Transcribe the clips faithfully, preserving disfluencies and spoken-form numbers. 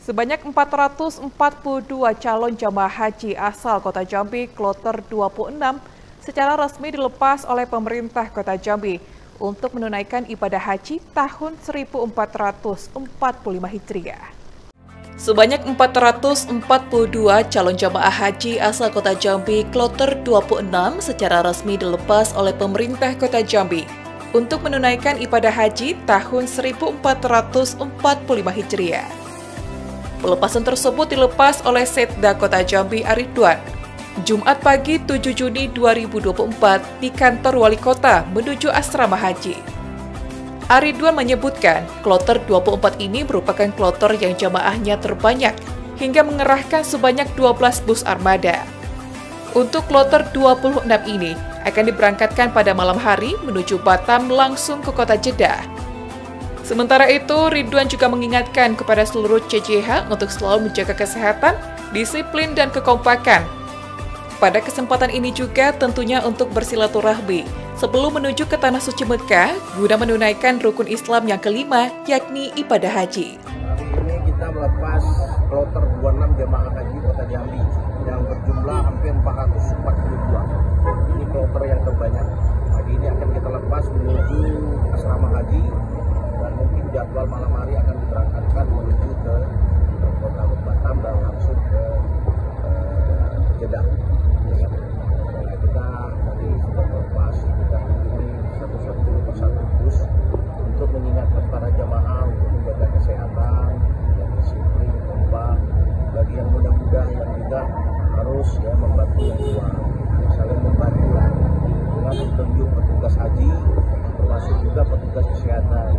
Sebanyak empat ratus empat puluh dua calon jamaah haji asal Kota Jambi Kloter dua puluh enam secara resmi dilepas oleh pemerintah Kota Jambi untuk menunaikan ibadah haji tahun seribu empat ratus empat puluh lima Hijriah. Sebanyak empat ratus empat puluh dua calon jamaah haji asal Kota Jambi Kloter dua puluh enam secara resmi dilepas oleh pemerintah Kota Jambi untuk menunaikan ibadah haji tahun seribu empat ratus empat puluh lima Hijriah. Pelepasan tersebut dilepas oleh Setda Kota Jambi Aridwan, Jumat pagi tujuh Juni dua ribu dua puluh empat di kantor Wali Kota menuju asrama haji. Aridwan menyebutkan, kloter dua puluh empat ini merupakan kloter yang jamaahnya terbanyak hingga mengerahkan sebanyak dua belas bus armada. Untuk kloter dua puluh enam ini akan diberangkatkan pada malam hari menuju Batam langsung ke kota Jeddah. Sementara itu, Ridwan juga mengingatkan kepada seluruh C J H untuk selalu menjaga kesehatan, disiplin, dan kekompakan. Pada kesempatan ini juga tentunya untuk bersilaturahmi sebelum menuju ke Tanah Suci Mekah guna menunaikan rukun Islam yang kelima, yakni ibadah haji. Hari ini kita melepas kloter dua puluh enam jemaah haji Kota Jambi yang berjumlah hampir empat ratus empat puluh dua. Ini kloter yang terbanyak. Hari ini akan kita lepas menuju asrama haji. Dan mungkin jadwal malam hari akan diberangkatkan menuju ke kota Batam dan langsung ke uh, Jeddah. Ya. Nah, kita tadi sudah melepas, kita kunjungi satu-satu persatu bus untuk mengingatkan para jamaah untuk menjaga kesehatan, yang disiplin, kompak. Bagi yang muda-muda yang juga harus ya membantu yang tua, saling membantu lah dengan petunjuk petugas haji, termasuk juga petugas kesehatan.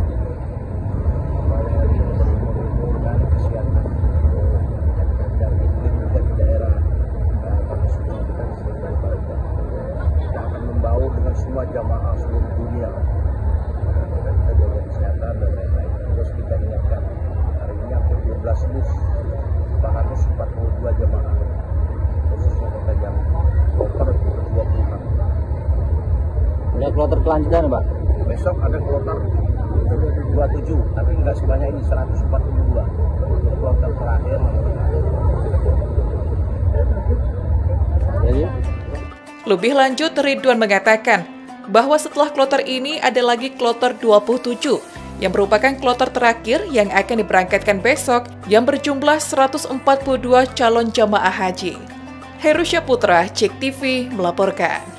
Dengan semua jamaah seluruh dunia dan kita jaga kesehatan dan lain-lain. Terus kita ingatkan hari ini hampir dua belas bus empat ratus empat puluh dua jamaah khususnya Kota Jambi kloter dua puluh enam. Ada kloter kelanjutan Pak? Besok ada kloter dua puluh tujuh tapi nggak sebanyak ini, seratus empat puluh dua kloter terakhir. Jadi Lebih lanjut, Ridwan mengatakan bahwa setelah kloter ini ada lagi kloter dua puluh tujuh yang merupakan kloter terakhir yang akan diberangkatkan besok yang berjumlah seratus empat puluh dua calon jamaah haji. Herusya Putra, Cek T V melaporkan.